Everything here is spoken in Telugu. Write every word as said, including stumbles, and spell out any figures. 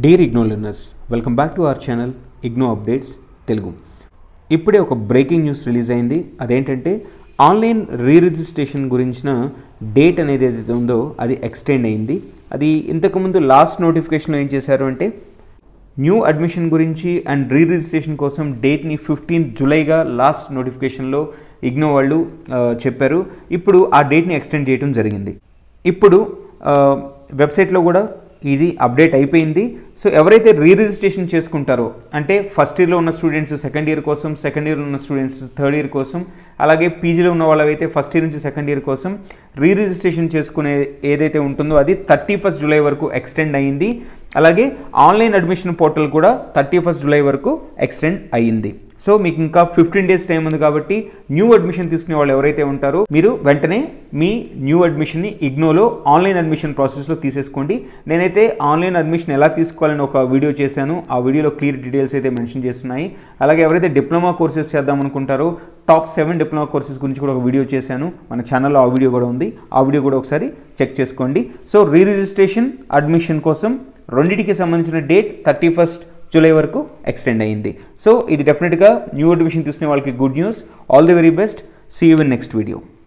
Dear Ignou learners, welcome back to our channel Ignou Updates Telugu. ఇప్పుడే ఒక బ్రేకింగ్ న్యూస్ రిలీజ్ అయింది. అదేంటంటే ఆన్లైన్ రీ రిజిస్ట్రేషన్ గురించిన డేట్ అనేది ఏదైతే ఉందో అది ఎక్స్టెండ్ అయింది. అది ఇంతకుముందు లాస్ట్ నోటిఫికేషన్లో ఏం చేశారు అంటే న్యూ అడ్మిషన్ గురించి అండ్ రీ రిజిస్ట్రేషన్ కోసం డేట్ని ఫిఫ్టీన్త్ జూలైగా లాస్ట్ నోటిఫికేషన్లో ఇగ్నో వాళ్ళు చెప్పారు. ఇప్పుడు ఆ డేట్ని ఎక్స్టెండ్ చేయడం జరిగింది. ఇప్పుడు వెబ్సైట్లో కూడా ఇది అప్డేట్ అయిపోయింది. సో ఎవరైతే రీ రిజిస్ట్రేషన్ చేసుకుంటారో అంటే ఫస్ట్ ఇయర్లో ఉన్న స్టూడెంట్స్ సెకండ్ ఇయర్ కోసం, సెకండ్ ఇయర్లో ఉన్న స్టూడెంట్స్ థర్డ్ ఇయర్ కోసం, అలాగే పీజీలో ఉన్న వాళ్ళైతే ఫస్ట్ ఇయర్ నుంచి సెకండ్ ఇయర్ కోసం రీ రిజిస్ట్రేషన్ చేసుకునే ఏదైతే ఉంటుందో అది థర్టీ ఫస్ట్ జూలై వరకు ఎక్స్టెండ్ అయ్యింది. అలాగే ఆన్లైన్ అడ్మిషన్ పోర్టల్ కూడా థర్టీ ఫస్ట్ జూలై వరకు ఎక్స్టెండ్ అయ్యింది. సో మీకు ఇంకా ఫిఫ్టీన్ డేస్ టైం ఉంది కాబట్టి న్యూ అడ్మిషన్ తీసుకునే వాళ్ళు ఎవరైతే ఉంటారో మీరు వెంటనే మీ న్యూ అడ్మిషన్ని ఇగ్నోలో ఆన్లైన్ అడ్మిషన్ ప్రాసెస్లో తీసేసుకోండి. నేనైతే ఆన్లైన్ అడ్మిషన్ ఎలా తీసుకోవాలని ఒక వీడియో చేశాను. ఆ వీడియోలో క్లియర్ డీటెయిల్స్ అయితే మెన్షన్ చేస్తున్నాయి. అలాగే ఎవరైతే డిప్లొమా కోర్సెస్ చేద్దాం అనుకుంటారో టాప్ సెవెన్ డిప్లొమా కోర్సెస్ గురించి కూడా ఒక వీడియో చేశాను. మన ఛానల్లో ఆ వీడియో కూడా ఉంది. ఆ వీడియో కూడా ఒకసారి చెక్ చేసుకోండి. సో రీ రిజిస్ట్రేషన్ అడ్మిషన్ కోసం రెండింటికి సంబంధించిన డేట్ థర్టీ ఫస్ట్ జూలై వరకు ఎక్స్టెండ్ అయ్యింది. సో ఇది డెఫినెట్గా న్యూ అడ్మిషన్ తీసుకునే వాళ్ళకి good news. All the very best. See you in next video.